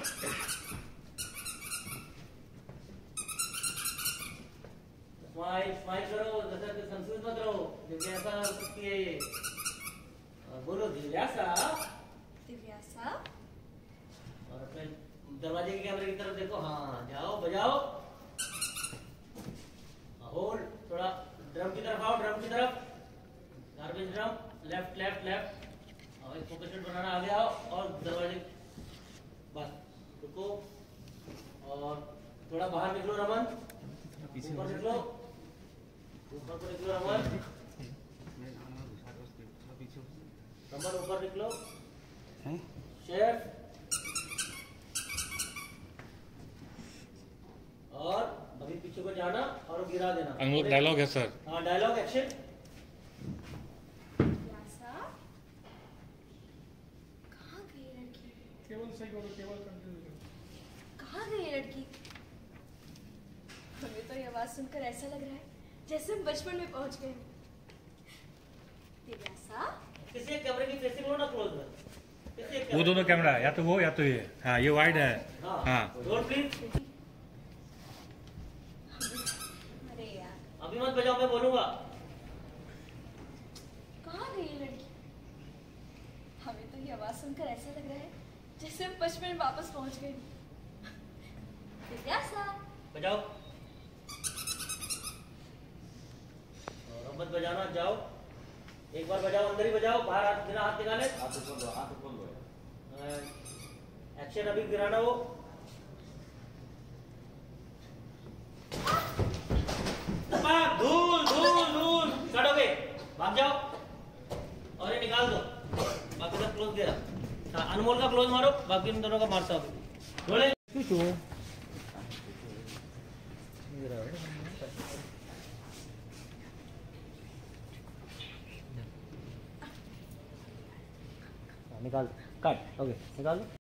Smile smile करो, जैसा कि संस्कृत मत रहो। दिव्यासा सकती है ये। बोलो दिव्यासा। दिव्यासा। और अपने दरवाजे के कैमरे की तरफ देखो। हाँ जाओ बजाओ। होल्ड, थोड़ा ड्रम की तरफ आओ, ड्रम की तरफ। Garbage drum, left left left. और एक फोकस बनाना, आगे आओ और दरवाजे बस रुको। और थोड़ा बाहर निकलो रमन, ऊपर निकलो, ऊपर को निकलो रमन, रमन ऊपर निकलो। शेफ और अभी पीछे को जाना और गिरा देना। अनमोल डायलॉग है सर। हाँ डायलॉग एक्शन। कहाँ गई लड़की? केवल सही करो, केवल कंटिन्यू करो। कहाँ गई लड़की? हमें तो ये आवाज सुनकर ऐसा लग रहा है जैसे हम बचपन में पहुंच गए। दिव्यासा। किसी कैमरे की फेसिंग हो ना क्लोज में। वो दोनों कैमरा है, या तो वो या तो ये। हाँ ये वाइड है। हाँ रोल प्लीज। अरे यार अभी मत बजाओ, मैं बोलूंगा। कहाँ गई लड़की? हमें तो ये आवाज सुनकर ऐसा लग रहा है जैसे हम बचपन में वापस पहुंच गए। दिव्यासा। बजाओ और मत बजाना, जाओ एक बार बजाओ, अंदर ही बजाओ, बाहर हाथ बिना हाथ निकाले। हाथ ऊपर लो, हाथ ऊपर लो। एक्शन अभी गिराना वो। धूल धूल धूल कट हो गए, भाग जाओ और ये निकाल दो। बाकी सब क्लोज दे रहा। अनमोल का क्लोज मारो, बाकी इन दोनों का मारता हूँ। बोले निकाल, कट, ओके निकाल दो।